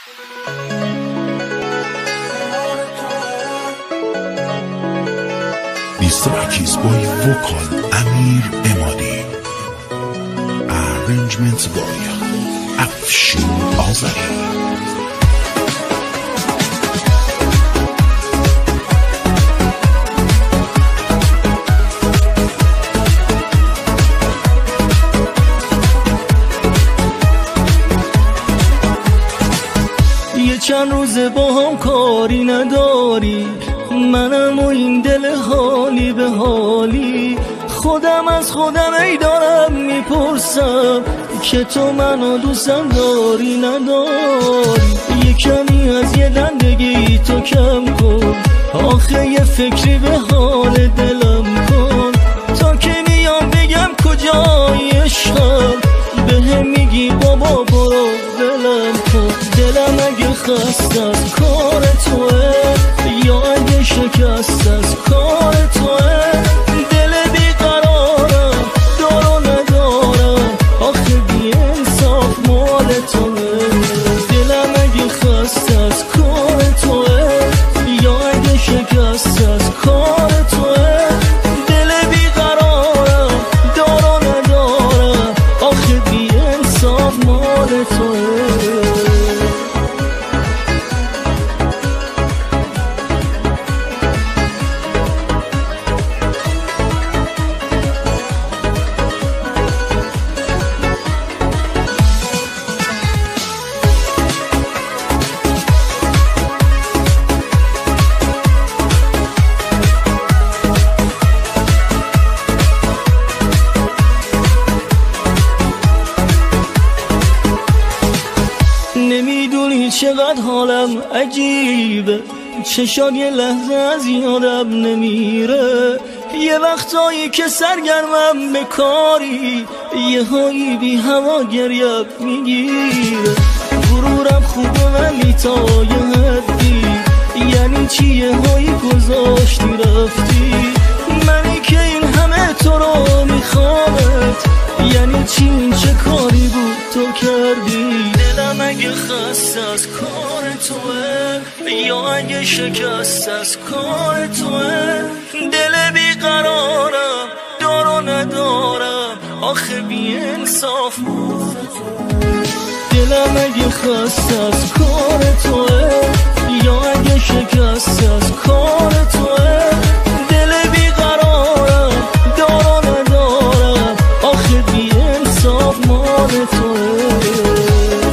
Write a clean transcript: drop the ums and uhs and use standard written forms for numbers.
This track is by vocal Amir Emadi. Arrangement by Afshin Azari. چند روز با هم کاری نداری، منم و این دل حالی به حالی. خودم از خودم ای دارم میپرسم که تو منو دوستم داری نداری. یه کمی از یه دندگی تو کم کن، آخه یه فکری به حال دلم کن. تا که میام بگم کجای عشقم، به هم میگی بابا برو ولم کن. دلم اگه خسته از کار توه یا اگه شکست از کار توه، دل بیقرارم دار و ندارم، آخه بی انصاف مال توه. دلم اگه خسته از کار توه یا اگه شکست از کار توه، دل بیقرارم دار و ندارم، آخه بی انصاف مال توه. نمیدونی چقدر حالم عجیبه، چشات یه لحظه از یادم نمیره. یه وقتایی که سرگرمم به کاری، یه هایی بی هوا گریه میگیره. غرورم خوبه ولی تا یه حدی، یعنی چی یه هایی گذاشتی رفتی. منی که این همه تو رو میخوامت، یعنی چی این چه کاری بود تو کردی. دلم اگه خسته از کار توه یا اگه شکست از کار توه، دل بیقرارم دار و ندارم، آخه بی انصاف. دلم اگه خسته از کار توه یا اگه شکست از کار توه، دل بیقرارم دار و ندارم، آخه بی انصاف مال توه.